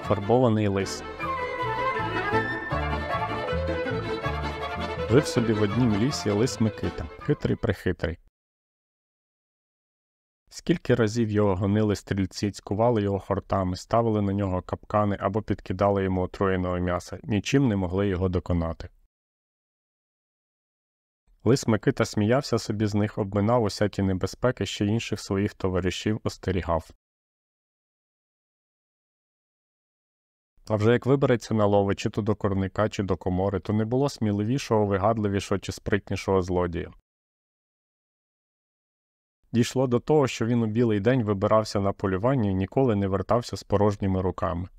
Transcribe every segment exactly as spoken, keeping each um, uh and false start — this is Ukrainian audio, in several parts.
Фарбований лис. Жив собі в однім лісі лис Микита, хитрий-прихитрий. Скільки разів його гонили стрільці, цькували його хортами, ставили на нього капкани або підкидали йому отруєного м'яса, нічим не могли його доконати. Лис Микита сміявся собі з них, обминав усякі небезпеки, ще інших своїх товаришів остерігав. А вже як вибереться на лови чи то до курника, чи до комори, то не було сміливішого, вигадливішого чи спритнішого злодія. Дійшло до того, що він у білий день вибирався на полювання і ніколи не вертався з порожніми руками.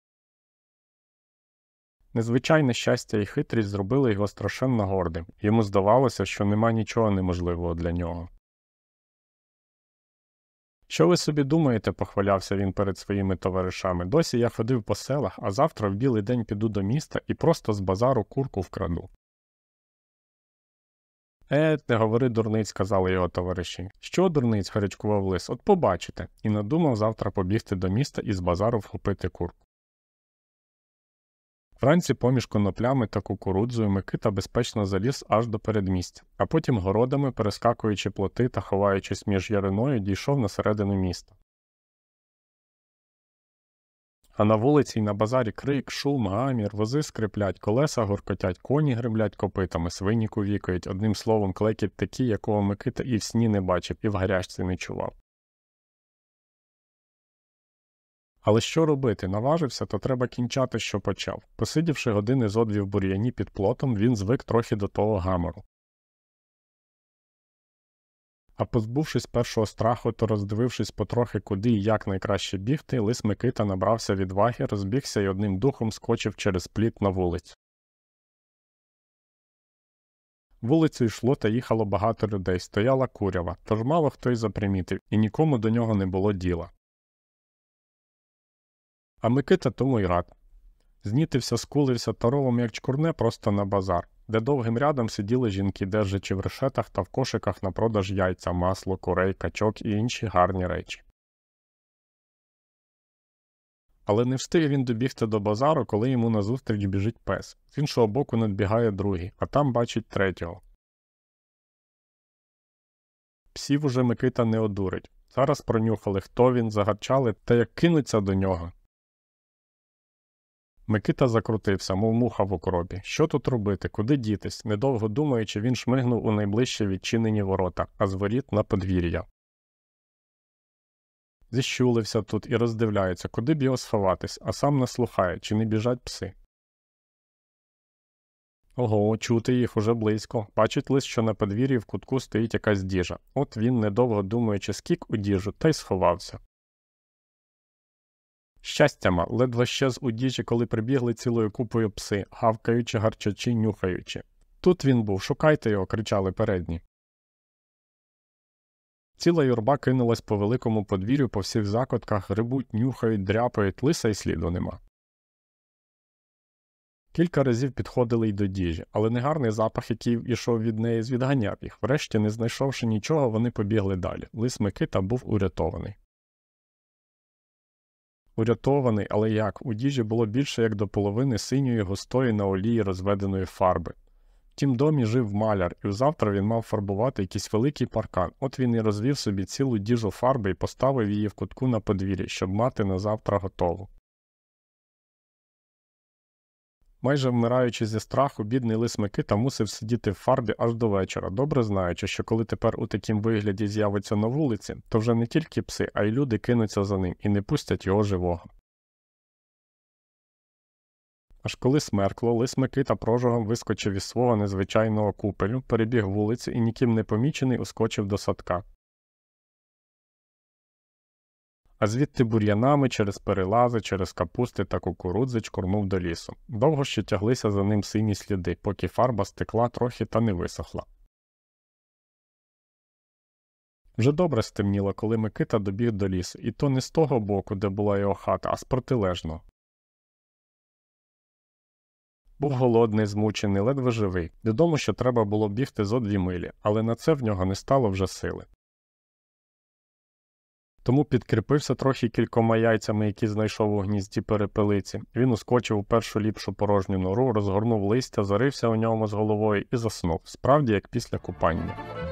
Незвичайне щастя і хитрість зробили його страшенно гордим, йому здавалося, що нема нічого неможливого для нього. «Що ви собі думаєте?» – похвалявся він перед своїми товаришами. «Досі я ходив по селах, а завтра в білий день піду до міста і просто з базару курку вкраду». «Е, не говори дурниць», – сказали його товариші. «Що дурниць?» – гарячкував лис. «От побачите». І надумав завтра побігти до міста і з базару вхопити курку. Вранці поміж коноплями та кукурудзою Микита безпечно заліз аж до передмістя, а потім городами, перескакуючи плоти та ховаючись між яриною, дійшов на середину міста. А на вулиці й на базарі крик, шум, гамір, вози скриплять, колеса гуркотять, коні гремлять копитами, свині кувікають, одним словом, клекіт такий, якого Микита і в сні не бачив, і в гарячці не чував. Але що робити? Наважився, то треба кінчати, що почав. Посидівши години зо дві в бур'яні під плотом, він звик трохи до того гамору. А позбувшись першого страху, то роздивившись потрохи, куди і як найкраще бігти, лис Микита набрався відваги, розбігся і одним духом скочив через пліт на вулицю. Вулицею йшло та їхало багато людей, стояла курява, тож мало хто й запримітив, і нікому до нього не було діла. А Микита тому й рад. Знітився, скулився та ровом як чкурне просто на базар, де довгим рядом сиділи жінки, держачи в решетах та в кошиках на продаж яйця, масло, курей, качок і інші гарні речі. Але не встиг він добігти до базару, коли йому назустріч біжить пес. З іншого боку надбігає другий, а там бачить третього. Псів уже Микита не одурить. Зараз пронюхали, хто він, загарчали, та як кинуться до нього. Микита закрутився, мов муха в окропі. Що тут робити? Куди дітись? Недовго думаючи, він шмигнув у найближче відчинені ворота, а з воріт на подвір'я. Зіщулився тут і роздивляється, куди б його сховатись, а сам наслухає, чи не біжать пси. Ого, чути їх уже близько. Бачить лис, що на подвір'ї в кутку стоїть якась діжа. От він, недовго думаючи, скік у діжу, та й сховався. Щастя мав, ледве щез у діжі, коли прибігли цілою купою пси, гавкаючи, гарчачи, нюхаючи. Тут він був, шукайте його, кричали передні. Ціла юрба кинулась по великому подвір'ю по всіх закутках, грибуть, нюхають, дряпають, лиса й сліду нема. Кілька разів підходили й до діжі, але негарний запах, який ішов від неї, звідганяв їх. Врешті, не знайшовши нічого, вони побігли далі. Лис Микита був урятований. Урятований, але як? У діжі було більше як до половини синьої густої на олії розведеної фарби. В тім домі жив маляр, і взавтра він мав фарбувати якийсь великий паркан. От він і розвів собі цілу діжу фарби і поставив її в кутку на подвір'ї, щоб мати на завтра готову. Майже вмираючи зі страху, бідний лис Микита мусив сидіти в фарбі аж до вечора, добре знаючи, що коли тепер у такім вигляді з'явиться на вулиці, то вже не тільки пси, а й люди кинуться за ним і не пустять його живого. Аж коли смеркло, лис Микита прожогом вискочив із свого незвичайного купелю, перебіг вулицю і ніким не помічений ускочив до садка. А звідти бур'янами, через перелази, через капусти та кукурудзи чкурнув до лісу. Довго ще тяглися за ним сині сліди, поки фарба стекла трохи та не висохла. Вже добре стемніло, коли Микита добіг до лісу, і то не з того боку, де була його хата, а з протилежного. Був голодний, змучений, ледве живий. Додому, що треба було бігти зо дві милі, але на це в нього не стало вже сили. Тому підкріпився трохи кількома яйцями, які знайшов у гнізді перепелиці. Він ускочив у першу ліпшу порожню нору, розгорнув листя, зарився у ньому з головою і заснув, справді як після купання.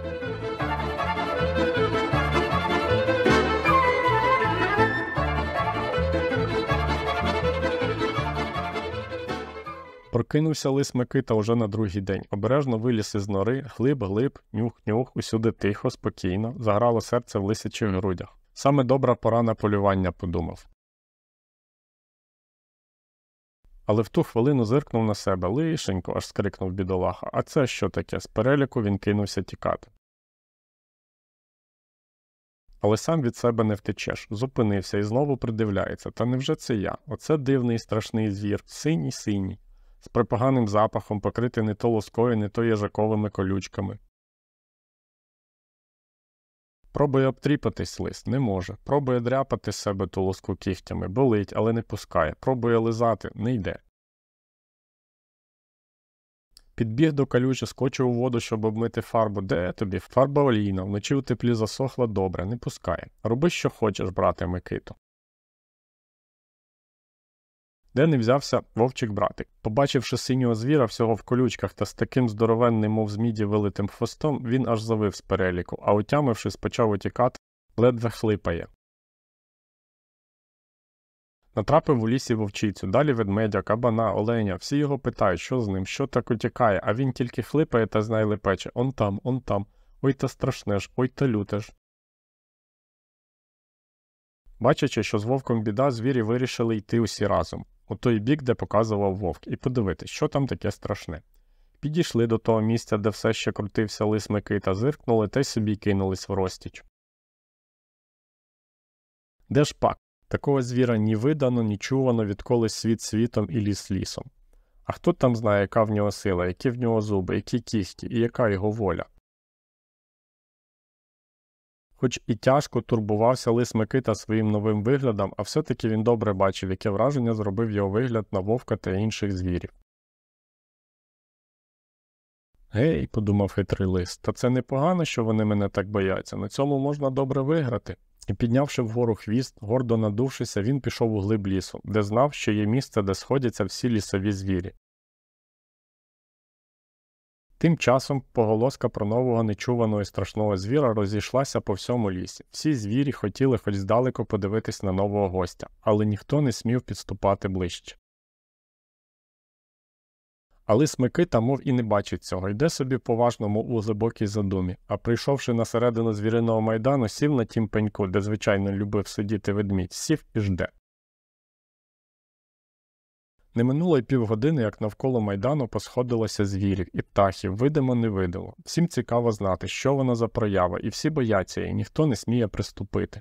Прокинувся лис Микита уже на другий день. Обережно виліз із нори, глиб-глиб, нюх-нюх, усюди тихо, спокійно, заграло серце в лисячих грудях. Саме добра пора на полювання, подумав. Але в ту хвилину зиркнув на себе. Лишенько, аж скрикнув бідолаха. А це що таке? З переляку він кинувся тікати. Але сам від себе не втечеш. Зупинився і знову придивляється. Та невже це я? Оце дивний і страшний звір. Синій-синій. З припоганим запахом, покритий не то лоскою, не то їжаковими колючками. Пробує обтріпатись лис, не може. Пробує дряпати з себе ту лоску кігтями, болить, але не пускає. Пробує лизати, не йде. Підбіг до калюжі, скочив у воду, щоб обмити фарбу. Де тобі? Фарба олійна, вночі у теплі засохла добре, не пускає. Роби, що хочеш, брате Микито. Де не взявся вовчик-братик. Побачивши синього звіра всього в колючках та з таким здоровенним, мов з міді вилитим хвостом, він аж завив з переліку, а отямившись, почав утікати, ледве хлипає. Натрапив у лісі вовчицю, далі ведмедя, кабана, оленя, всі його питають, що з ним, що так утікає, а він тільки хлипає та знай лепече, он там, он там, ой та страшне ж, ой та люте ж. Бачачи, що з вовком біда, звірі вирішили йти усі разом, у той бік, де показував вовк, і подивитись, що там таке страшне. Підійшли до того місця, де все ще крутився лис Микита, зиркнули та й собі кинулись врозтіч. Де ж пак? Такого звіра ні видано, ні чувано, відколи світ світом і ліс лісом. А хто там знає, яка в нього сила, які в нього зуби, які кігті і яка його воля? Хоч і тяжко турбувався лис Микита своїм новим виглядом, а все-таки він добре бачив, яке враження зробив його вигляд на вовка та інших звірів. «Гей», – подумав хитрий лис, – «та це непогано, що вони мене так бояться, на цьому можна добре виграти». І піднявши вгору хвіст, гордо надувшися, він пішов у глиб лісу, де знав, що є місце, де сходяться всі лісові звірі. Тим часом поголоска про нового нечуваного і страшного звіра розійшлася по всьому лісі. Всі звірі хотіли хоч здалеку подивитись на нового гостя, але ніхто не смів підступати ближче. А лис Микита мов і не бачить цього, йде собі поважно, мов у глибокій задумі, а прийшовши на середину звіриного майдану, сів на тім пеньку, де звичайно любив сидіти ведмідь, сів і жде. Не минуло й півгодини, як навколо майдану посходилося звірів і птахів, видимо-невидимо. Всім цікаво знати, що вона за проява, і всі бояться її, ніхто не сміє приступити.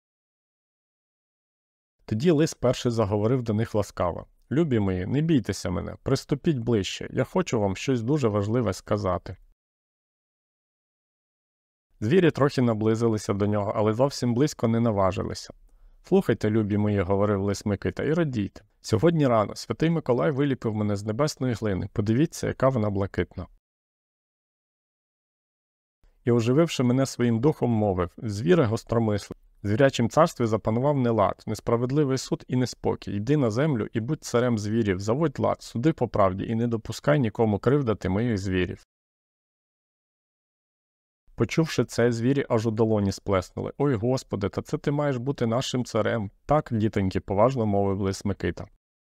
Тоді лис перший заговорив до них ласкаво. «Любі мої, не бійтеся мене, приступіть ближче, я хочу вам щось дуже важливе сказати». Звірі трохи наблизилися до нього, але зовсім близько не наважилися. «Слухайте, любі мої», – говорив лис Микита, – «і радійте. Сьогодні рано святий Миколай виліпив мене з небесної глини, подивіться, яка вона блакитна». І, ожививши мене своїм духом, мовив: «Звіре гостромисли, в звірячім царстві запанував нелад, несправедливий суд і неспокій. Йди на землю і будь царем звірів, заводь лад, суди по правді і не допускай нікому кривдати моїх звірів». Почувши це, звірі аж у долоні сплеснули. «Ой, Господи, та це ти маєш бути нашим царем!» «Так, дітоньки», – поважно мовив лис Микита.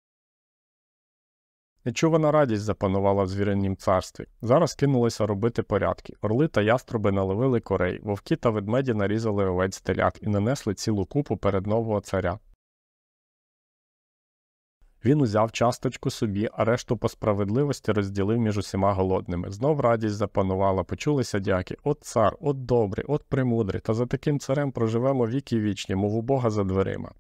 Нечувана радість запанувала в звіринім царстві. Зараз кинулися робити порядки. Орли та яструби наловили корей, вовки та ведмеді нарізали овець телят і нанесли цілу купу перед нового царя. Він узяв часточку собі, а решту по справедливості розділив між усіма голодними. Знов радість запанувала, почулися дяки: «От цар, от добрий, от премудрий, та за таким царем проживемо віки вічні, мов у Бога за дверима».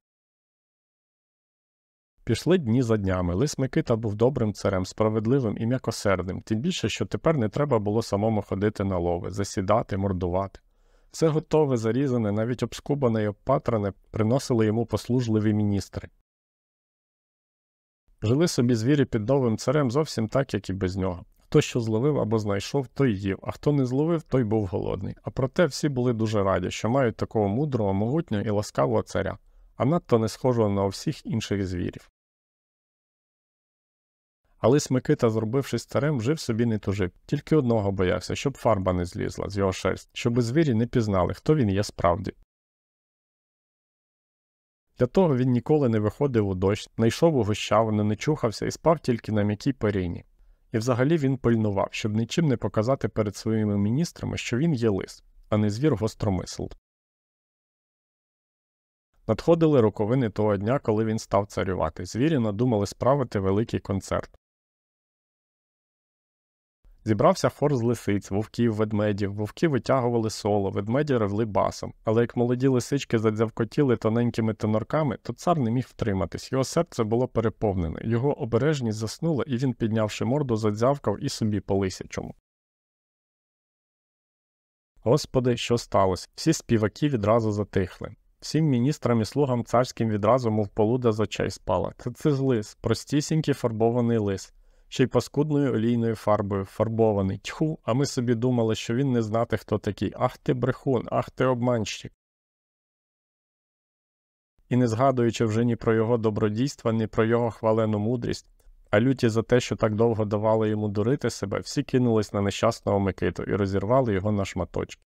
Пішли дні за днями. Лис Микита був добрим царем, справедливим і м'якосердним, тим більше, що тепер не треба було самому ходити на лови, засідати, мордувати. Все готове, зарізане, навіть обскубане й обпатране приносили йому послужливі міністри. Жили собі звірі під новим царем зовсім так, як і без нього. Хто що зловив або знайшов, той їв, а хто не зловив, той був голодний. А проте всі були дуже раді, що мають такого мудрого, могутнього і ласкавого царя, а надто не схожого на всіх інших звірів. А лис Микита, зробившись царем, жив собі не тужив, тільки одного боявся, щоб фарба не злізла з його шерсть, щоби звірі не пізнали, хто він є справді. Для того він ніколи не виходив у дощ, не йшов у гущавину, не чухався і спав тільки на м'якій перині. І взагалі він пильнував, щоб нічим не показати перед своїми міністрами, що він є лис, а не звір гостромисл. Надходили роковини того дня, коли він став царювати. Звірі надумали справити великий концерт. Зібрався хор з лисиць, вовків, ведмедів, вовки витягували соло, ведмеді ревли басом, але як молоді лисички задзявкотіли тоненькими тенорками, то цар не міг втриматись, його серце було переповнене, його обережність заснула, і він, піднявши морду, задзявкав і собі по лисячому. Господи, що сталося? Всі співаки відразу затихли. Всім міністрам і слугам царським відразу, мов полуда з очей спала. Та це ж лис, простісінький фарбований лис. Ще й паскудною олійною фарбою, фарбований. Тьху, а ми собі думали, що він не знати, хто такий. Ах ти брехун, ах ти обманщик. І не згадуючи вже ні про його добродійства, ні про його хвалену мудрість, а люті за те, що так довго давали йому дурити себе, всі кинулись на нещасного Микиту і розірвали його на шматочки.